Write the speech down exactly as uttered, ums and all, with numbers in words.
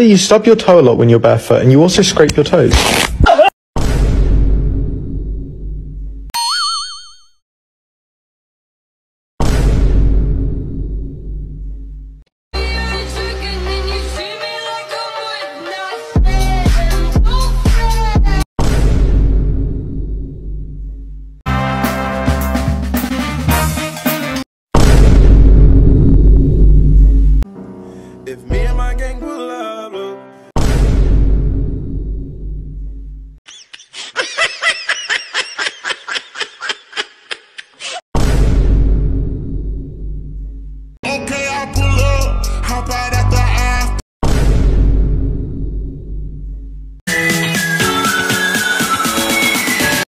you stub your toe a lot when you're barefoot, and you also scrape your toes.